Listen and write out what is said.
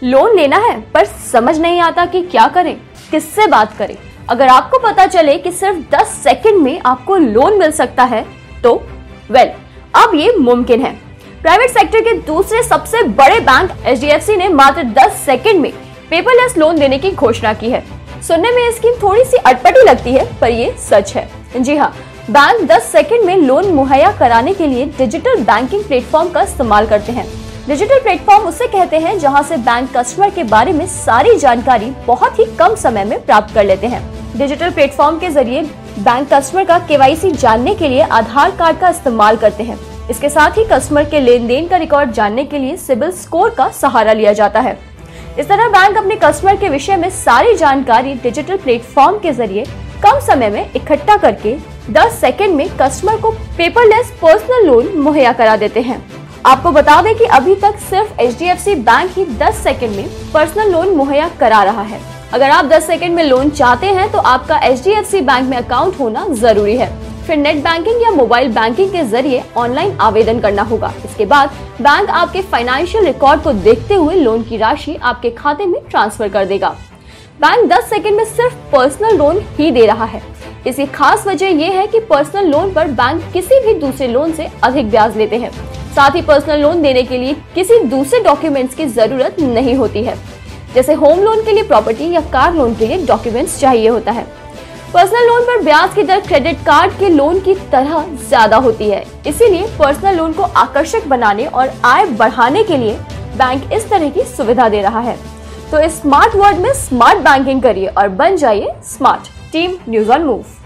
Loan लेना है पर समझ नहीं आता कि क्या करें, किससे बात करें। अगर आपको पता चले कि सिर्फ 10 सेकंड में आपको लोन मिल सकता है तो अब ये मुमकिन है। प्राइवेट सेक्टर के दूसरे सबसे बड़े बैंक HDFC ने मात्र 10 सेकंड में पेपरलेस लोन देने की घोषणा की है। सुनने में ये स्कीम थोड़ी सी अटपटी लगती है पर ये सच है। जी हाँ, बैंक 10 सेकंड में लोन मुहैया कराने के लिए डिजिटल बैंकिंग प्लेटफॉर्म का इस्तेमाल करते हैं। डिजिटल प्लेटफॉर्म उसे कहते हैं जहां से बैंक कस्टमर के बारे में सारी जानकारी बहुत ही कम समय में प्राप्त कर लेते हैं। डिजिटल प्लेटफॉर्म के जरिए बैंक कस्टमर का KYC जानने के लिए आधार कार्ड का इस्तेमाल करते हैं। इसके साथ ही कस्टमर के लेन देन का रिकॉर्ड जानने के लिए सिबिल स्कोर का सहारा लिया जाता है। इस तरह बैंक अपने कस्टमर के विषय में सारी जानकारी डिजिटल प्लेटफॉर्म के जरिए कम समय में इकट्ठा करके 10 सेकंड में कस्टमर को पेपरलेस पर्सनल लोन मुहैया करा देते हैं। आपको बता दें कि अभी तक सिर्फ HDFC बैंक ही 10 सेकंड में पर्सनल लोन मुहैया करा रहा है। अगर आप 10 सेकंड में लोन चाहते हैं तो आपका HDFC बैंक में अकाउंट होना जरूरी है। फिर नेट बैंकिंग या मोबाइल बैंकिंग के जरिए ऑनलाइन आवेदन करना होगा। इसके बाद बैंक आपके फाइनेंशियल रिकॉर्ड को देखते हुए लोन की राशि आपके खाते में ट्रांसफर कर देगा। बैंक 10 सेकंड में सिर्फ पर्सनल लोन ही दे रहा है। इसकी खास वजह यह है कि पर्सनल लोन पर बैंक किसी भी दूसरे लोन से अधिक ब्याज लेते हैं। साथ ही पर्सनल लोन देने के लिए किसी दूसरे डॉक्यूमेंट्स की जरूरत नहीं होती है, जैसे होम लोन के लिए प्रॉपर्टी या कार लोन के लिए डॉक्यूमेंट्स चाहिए होता है। पर्सनल लोन पर ब्याज की दर क्रेडिट कार्ड के लोन की तरह ज्यादा होती है। इसीलिए पर्सनल लोन को आकर्षक बनाने और आय बढ़ाने के लिए बैंक इस तरह की सुविधा दे रहा है। तो इस स्मार्ट वर्ल्ड में स्मार्ट बैंकिंग करिए और बन जाइए smart. Team news on move.